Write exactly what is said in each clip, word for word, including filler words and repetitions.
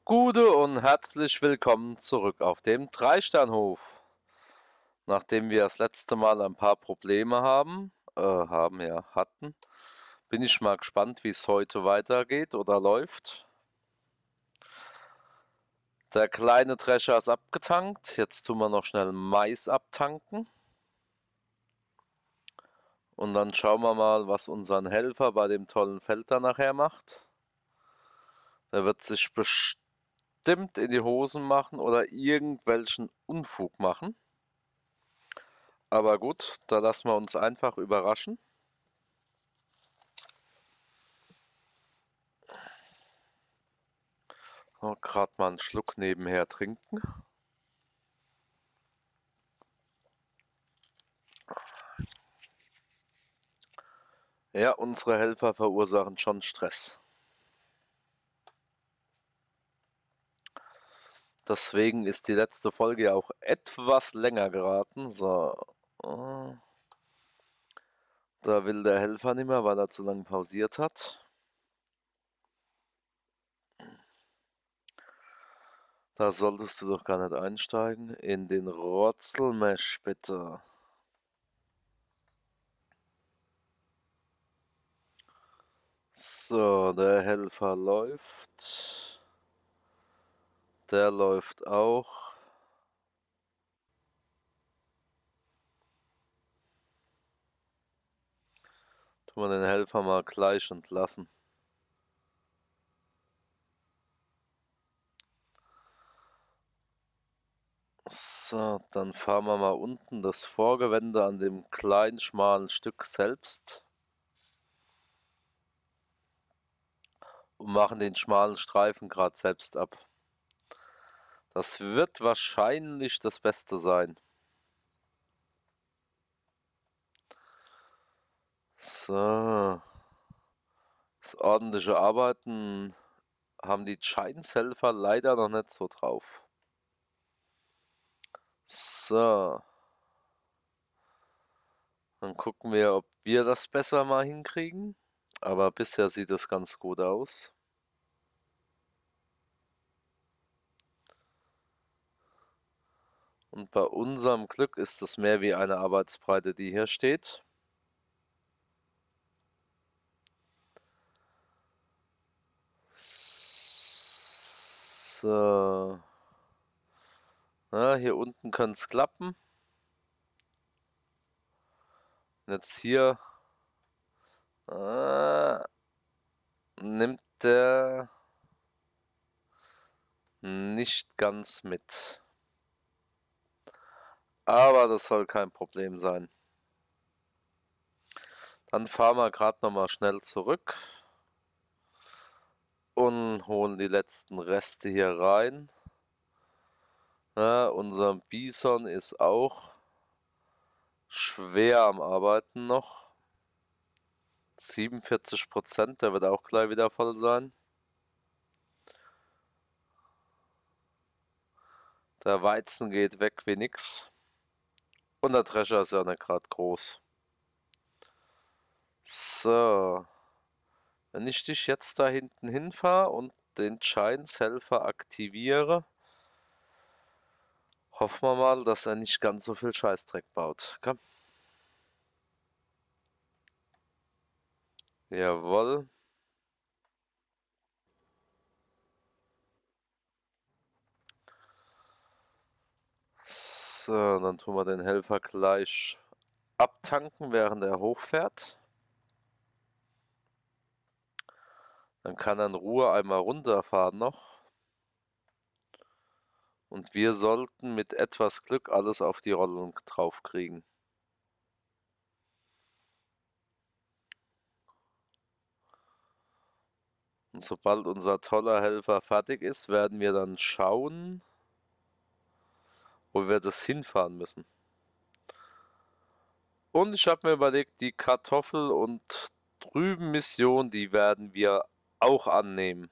Gute und herzlich willkommen zurück auf dem Drei-Stern-Hof. Nachdem wir das letzte Mal ein paar Probleme haben, äh, haben ja, hatten, bin ich mal gespannt, wie es heute weitergeht oder läuft. Der kleine Drescher ist abgetankt, jetzt tun wir noch schnell Mais abtanken. Und dann schauen wir mal, was unseren Helfer bei dem tollen Feld da nachher macht. Der wird sich bestimmt in die Hosen machen oder irgendwelchen Unfug machen. Aber gut, da lassen wir uns einfach überraschen. So, gerade mal einen Schluck nebenher trinken. Ja, unsere Helfer verursachen schon Stress. Deswegen ist die letzte Folge auch etwas länger geraten. So. Da will der Helfer nicht mehr, weil er zu lange pausiert hat. Da solltest du doch gar nicht einsteigen. In den Rotzelmesch, bitte. So, der Helfer läuft. Der läuft auch. Tun wir den Helfer mal gleich entlassen. So, dann fahren wir mal unten das Vorgewende an dem kleinen, schmalen Stück selbst und machen den schmalen Streifen gerade selbst ab. Das wird wahrscheinlich das Beste sein. So, das ordentliche Arbeiten haben die Scheinshelfer leider noch nicht so drauf. So, dann gucken wir, ob wir das besser mal hinkriegen. Aber bisher sieht es ganz gut aus. Und bei unserem Glück ist es mehr wie eine Arbeitsbreite, die hier steht. So. Ja, hier unten kann es klappen. Jetzt hier äh, nimmt der nicht ganz mit. Aber das soll kein Problem sein. Dann fahren wir gerade noch mal schnell zurück und holen die letzten Reste hier rein. Ja, unser Bison ist auch schwer am Arbeiten noch. siebenundvierzig Prozent, der wird auch gleich wieder voll sein. Der Weizen geht weg wie nix. Und der Drescher ist ja nicht gerade groß. So. Wenn ich dich jetzt da hinten hinfahre und den Scheinshelfer aktiviere, hoffen wir mal, dass er nicht ganz so viel Scheißdreck baut. Komm. Jawohl. So, dann tun wir den Helfer gleich abtanken, während er hochfährt. Dann kann er in Ruhe einmal runterfahren noch. Und wir sollten mit etwas Glück alles auf die Rollung drauf kriegen. Und sobald unser toller Helfer fertig ist, werden wir dann schauen, wo wir das hinfahren müssen. Und ich habe mir überlegt, die Kartoffel- und Drüben-Mission, die werden wir auch annehmen.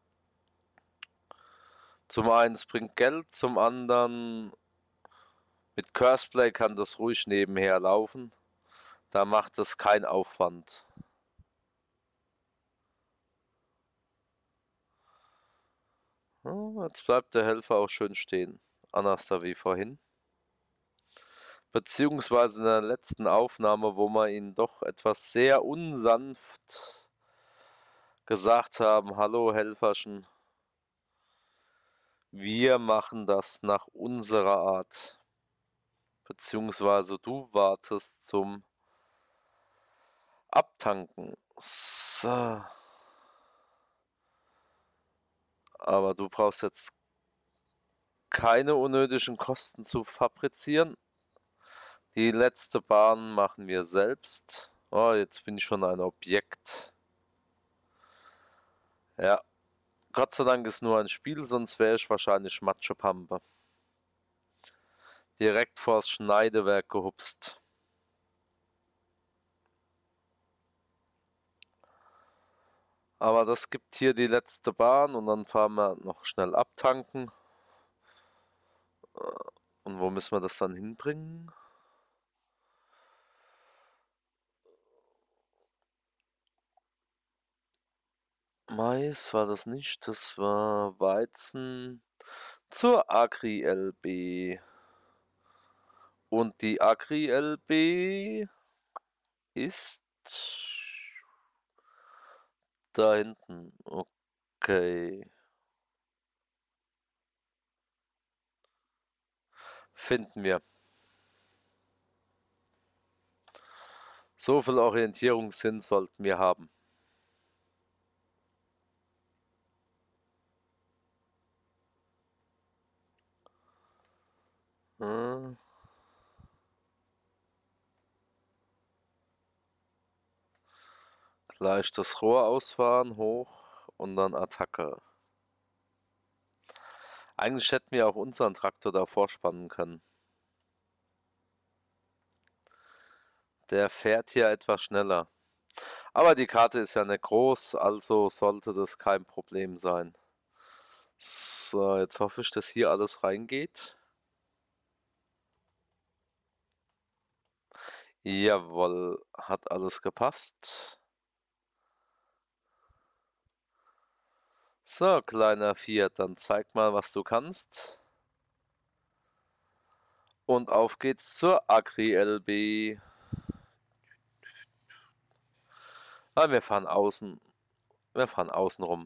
Zum einen, es bringt Geld, zum anderen, mit Curseplay kann das ruhig nebenher laufen. Da macht es keinen Aufwand. Oh, jetzt bleibt der Helfer auch schön stehen. Anders da wie vorhin. Beziehungsweise in der letzten Aufnahme, wo wir ihn doch etwas sehr unsanft gesagt haben, hallo Helferchen, wir machen das nach unserer Art. Beziehungsweise du wartest zum Abtanken. So. Aber du brauchst jetzt keine unnötigen Kosten zu fabrizieren. Die letzte Bahn machen wir selbst. Oh, jetzt bin ich schon ein Objekt. Ja, Gott sei Dank ist nur ein Spiel, sonst wäre ich wahrscheinlich Matschepampe. Direkt vors Schneidewerk gehupst. Aber das gibt hier die letzte Bahn und dann fahren wir noch schnell abtanken. Und wo müssen wir das dann hinbringen? Mais war das nicht, das war Weizen zur Agri L B. Und die Agri L B ist da hinten. Okay. Finden wir. So viel Orientierungssinn sollten wir haben. Hm. Gleich das Rohr ausfahren, hoch und dann Attacke. Eigentlich hätten wir auch unseren Traktor da vorspannen können. Der fährt hier etwas schneller. Aber die Karte ist ja nicht groß, also sollte das kein Problem sein. So, jetzt hoffe ich, dass hier alles reingeht. Jawohl, hat alles gepasst. So, kleiner Fiat, dann zeig mal, was du kannst. Und auf geht's zur Agri L B. Ah, wir fahren außen. Wir fahren außen rum.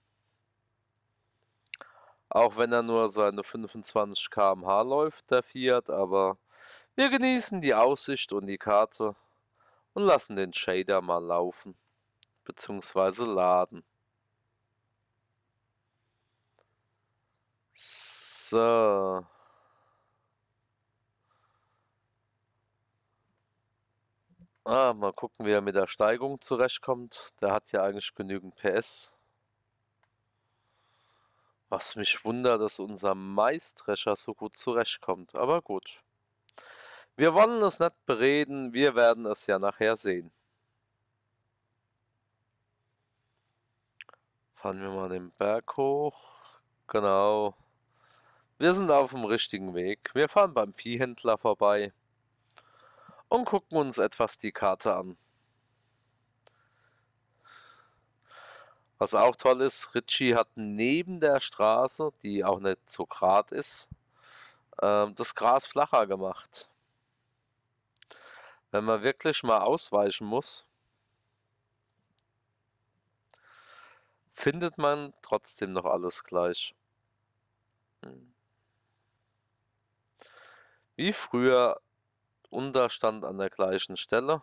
Auch wenn er nur seine fünfundzwanzig Kilometer pro Stunde läuft, der Fiat, aber wir genießen die Aussicht und die Karte und lassen den Shader mal laufen, beziehungsweise laden. So. Ah, mal gucken, wie er mit der Steigung zurechtkommt. Der hat ja eigentlich genügend P S. Was mich wundert, dass unser Maisdrescher so gut zurechtkommt. Aber gut. Wir wollen es nicht bereden, wir werden es ja nachher sehen. Fahren wir mal den Berg hoch. Genau. Wir sind auf dem richtigen Weg. Wir fahren beim Viehhändler vorbei und gucken uns etwas die Karte an. Was auch toll ist, Ritchie hat neben der Straße, die auch nicht so gerade ist, äh, das Gras flacher gemacht. Wenn man wirklich mal ausweichen muss, findet man trotzdem noch alles gleich. Wie früher, Unterstand an der gleichen Stelle.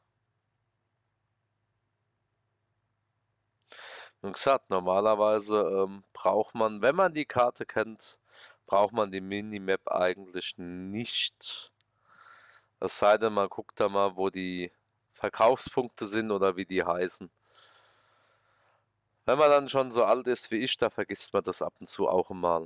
Wie gesagt, normalerweise ähm, braucht man, wenn man die Karte kennt, braucht man die Minimap eigentlich nicht. Es sei denn, man guckt da mal, wo die Verkaufspunkte sind oder wie die heißen. Wenn man dann schon so alt ist wie ich, da vergisst man das ab und zu auch mal.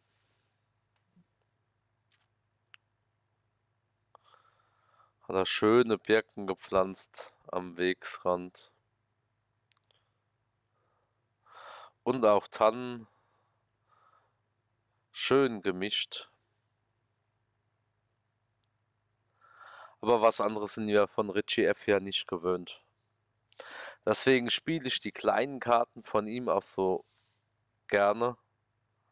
Hat er schöne Birken gepflanzt am Wegsrand. Und auch Tannen. Schön gemischt. Aber was anderes sind wir von Ritchie F ja nicht gewöhnt. Deswegen spiele ich die kleinen Karten von ihm auch so gerne.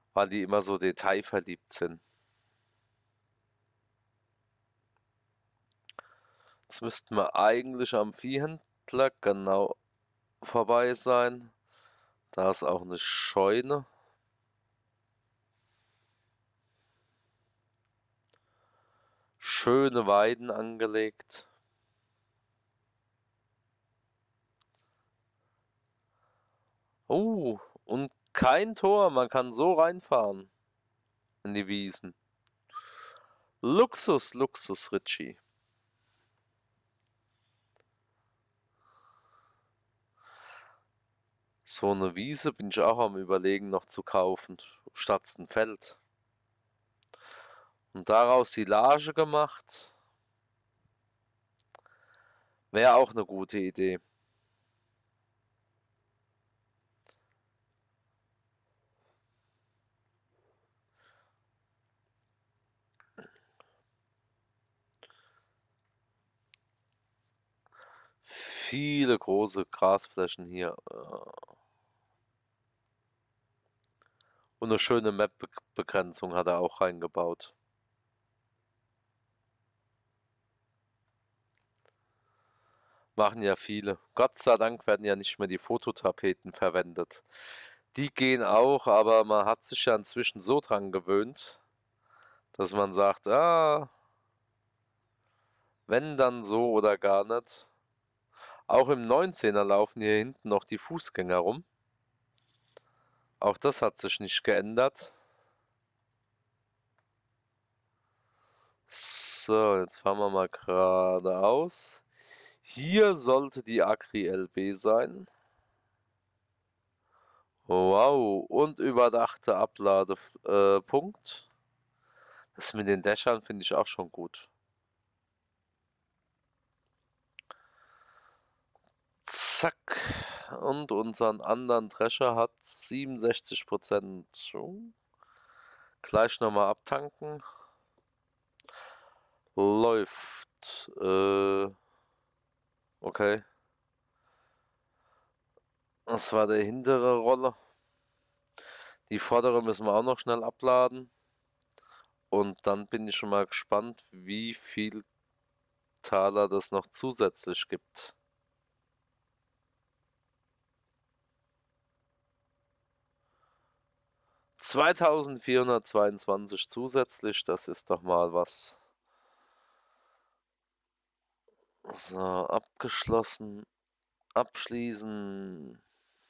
weil die immer so detailverliebt sind. Jetzt müssten wir eigentlich am Viehhändler genau vorbei sein. Da ist auch eine Scheune. Schöne Weiden angelegt. Oh, und kein Tor, man kann so reinfahren in die Wiesen. Luxus, Luxus, Ritchie. So eine Wiese bin ich auch am Überlegen noch zu kaufen, statt ein Feld. Und daraus Silage gemacht, wäre auch eine gute Idee. Viele große Grasflächen hier. äh, Und eine schöne Map-Begrenzung hat er auch reingebaut. Machen ja viele. Gott sei Dank werden ja nicht mehr die Fototapeten verwendet. Die gehen auch, aber man hat sich ja inzwischen so dran gewöhnt, dass man sagt, ah, wenn dann so oder gar nicht. Auch im neunzehner laufen hier hinten noch die Fußgänger rum. Auch das hat sich nicht geändert. So, jetzt fahren wir mal geradeaus. Hier sollte die Agri L B sein. Wow, und überdachte Abladepunkt. Das mit den Dächern finde ich auch schon gut. Zack. Und unseren anderen Drescher hat siebenundsechzig Prozent. Gleich nochmal abtanken. Läuft. Äh, okay. Das war der hintere Roller. Die vordere müssen wir auch noch schnell abladen. Und dann bin ich schon mal gespannt, wie viel Taler das noch zusätzlich gibt. zweitausendvierhundertzweiundzwanzig zusätzlich, das ist doch mal was. So, abgeschlossen. Abschließen.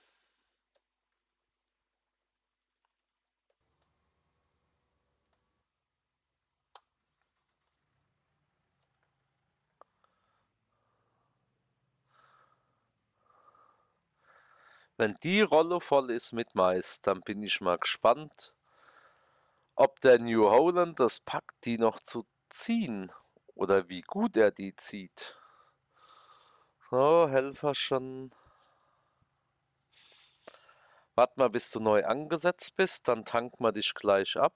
Wenn die Rolle voll ist mit Mais, dann bin ich mal gespannt, ob der New Holland das packt, die noch zu ziehen. Oder wie gut er die zieht. So, Helfer schon. Wart mal, bis du neu angesetzt bist, dann tanken wir dich gleich ab.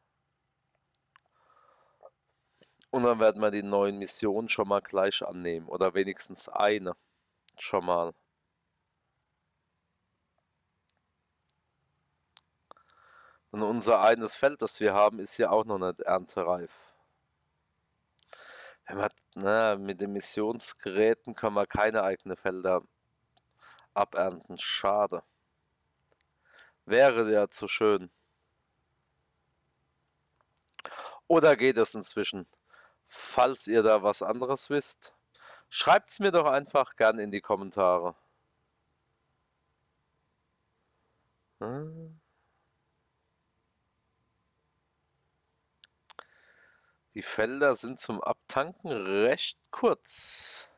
Und dann werden wir die neuen Missionen schon mal gleich annehmen. Oder wenigstens eine. Schon mal. Und unser eines Feld, das wir haben, ist ja auch noch nicht erntereif. Wenn man, na, mit den Missionsgeräten können wir keine eigenen Felder abernten. Schade. Wäre ja zu schön. Oder geht es inzwischen? Falls ihr da was anderes wisst, schreibt es mir doch einfach gern in die Kommentare. Hm? Die Felder sind zum Abtanken recht kurz.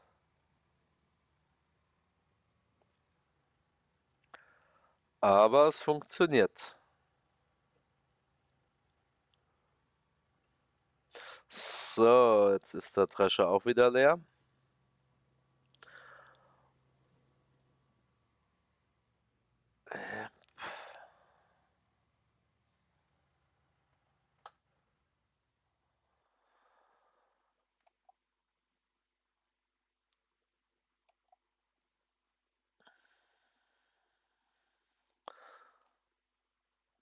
Aber es funktioniert. So, jetzt ist der Drescher auch wieder leer.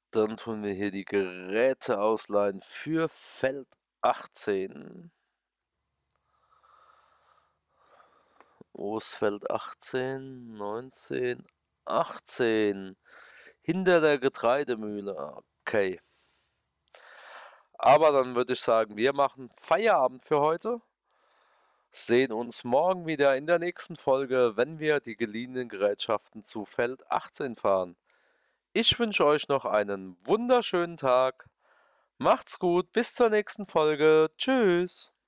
Dann tun wir hier die Geräte ausleihen für Feld achtzehn. Wo ist Feld achtzehn? neunzehn, achtzehn. Hinter der Getreidemühle. Okay. Aber dann würde ich sagen, wir machen Feierabend für heute. Sehen uns morgen wieder in der nächsten Folge, wenn wir die geliehenen Gerätschaften zu Feld achtzehn fahren. Ich wünsche euch noch einen wunderschönen Tag. Macht's gut, bis zur nächsten Folge. Tschüss.